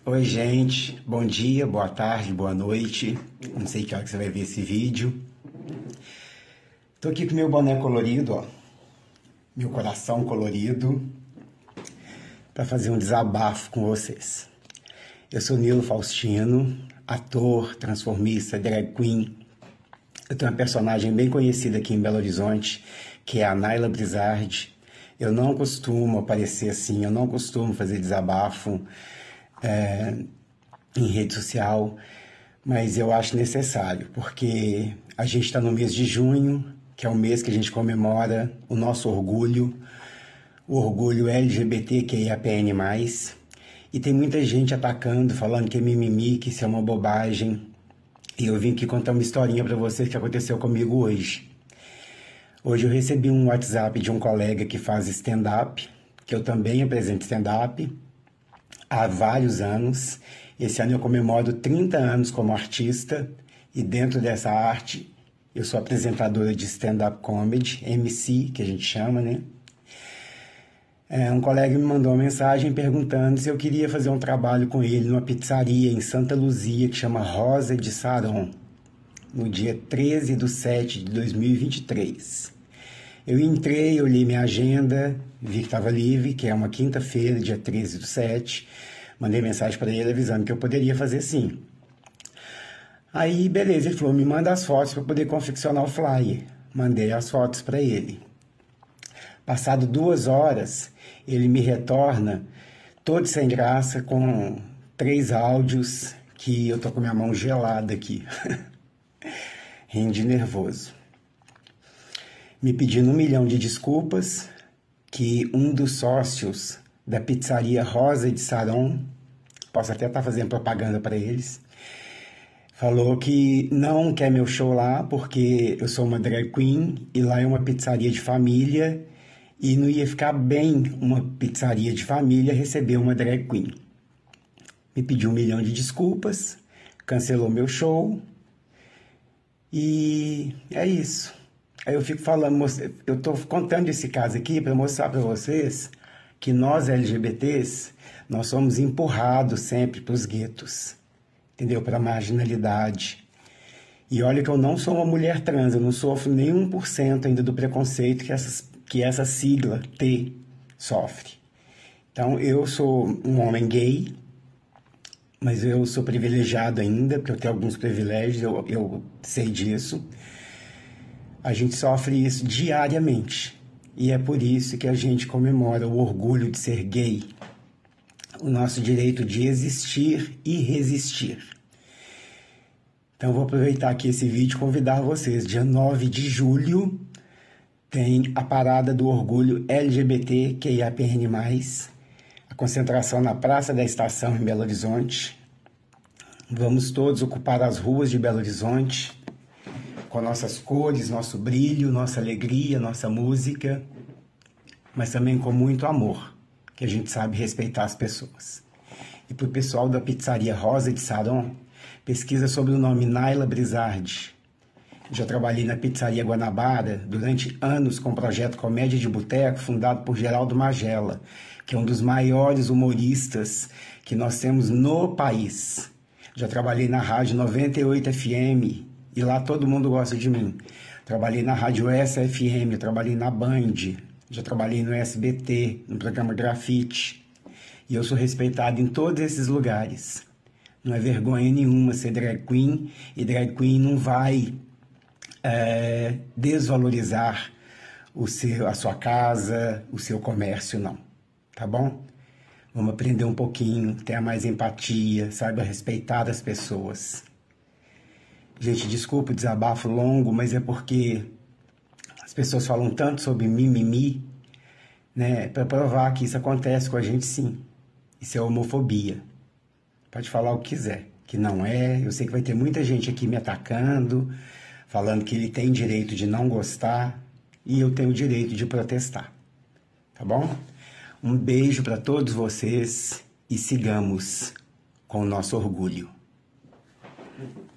Oi, gente. Bom dia, boa tarde, boa noite. Não sei que hora que você vai ver esse vídeo. Tô aqui com meu boné colorido, ó. Meu coração colorido, para fazer um desabafo com vocês. Eu sou Nilo Faustino, ator, transformista, drag queen. Eu tenho uma personagem bem conhecida aqui em Belo Horizonte, que é a Naila Brizardi. Eu não costumo aparecer assim, eu não costumo fazer desabafo em rede social, mas eu acho necessário, porque a gente está no mês de junho, que é o mês que a gente comemora o nosso orgulho, o orgulho LGBTQIAPN+, e tem muita gente atacando, falando que é mimimi, que isso é uma bobagem, e eu vim aqui contar uma historinha para vocês que aconteceu comigo hoje. Hoje eu recebi um WhatsApp de um colega que faz stand-up, que eu também apresento stand-up há vários anos. Esse ano eu comemoro 30 anos como artista e dentro dessa arte eu sou apresentadora de stand-up comedy, MC, que a gente chama, né? Um colega me mandou uma mensagem perguntando se eu queria fazer um trabalho com ele numa pizzaria em Santa Luzia que chama Rosa de Saron, no dia 13/7/2023. Eu entrei, olhei minha agenda, vi que estava livre, que é uma quinta-feira, dia 13/7. Mandei mensagem para ele avisando que eu poderia fazer sim. Aí, beleza, ele falou, me manda as fotos para poder confeccionar o flyer. Mandei as fotos para ele. Passado 2 horas, ele me retorna, todo sem graça, com 3 áudios que eu tô com minha mão gelada aqui. Rindo de nervoso. Me pedindo 1 milhão de desculpas, que um dos sócios da pizzaria Rosa de Saron, posso até estar fazendo propaganda para eles, falou que não quer meu show lá porque eu sou uma drag queen e lá é uma pizzaria de família e não ia ficar bem uma pizzaria de família receber uma drag queen. Me pediu 1 milhão de desculpas, cancelou meu show e é isso. Aí eu fico falando, eu tô contando esse caso aqui para mostrar para vocês que nós LGBTs, nós somos empurrados sempre para os guetos, entendeu? Para a marginalidade. E olha que eu não sou uma mulher trans, eu não sofro nem 1% ainda do preconceito que essa sigla T sofre. Então eu sou um homem gay, mas eu sou privilegiado ainda, porque eu tenho alguns privilégios, eu sei disso. A gente sofre isso diariamente. E é por isso que a gente comemora o orgulho de ser gay. O nosso direito de existir e resistir. Então vou aproveitar aqui esse vídeo e convidar vocês. Dia 9 de julho tem a parada do orgulho LGBTQIAPN+, a concentração na Praça da Estação em Belo Horizonte. Vamos todos ocupar as ruas de Belo Horizonte, com nossas cores, nosso brilho, nossa alegria, nossa música, mas também com muito amor, que a gente sabe respeitar as pessoas. E para o pessoal da pizzaria Rosa de Saron, pesquisa sobre o nome Naila Brizardi. Já trabalhei na pizzaria Guanabara durante anos com o projeto Comédia de Boteco, fundado por Geraldo Magela, que é um dos maiores humoristas que nós temos no país. Já trabalhei na Rádio 98 FM, e lá todo mundo gosta de mim. Trabalhei na Rádio SFM, trabalhei na Band, já trabalhei no SBT, no programa Grafite. E eu sou respeitado em todos esses lugares. Não é vergonha nenhuma ser drag queen, e drag queen não vai desvalorizar a sua casa, o seu comércio, não. Tá bom? Vamos aprender um pouquinho, ter mais empatia, saiba respeitar as pessoas. Gente, desculpa o desabafo longo, mas é porque as pessoas falam tanto sobre mimimi, né? Para provar que isso acontece com a gente sim. Isso é homofobia. Pode falar o que quiser, que não é. Eu sei que vai ter muita gente aqui me atacando, falando que ele tem direito de não gostar e eu tenho o direito de protestar. Tá bom? Um beijo para todos vocês e sigamos com o nosso orgulho.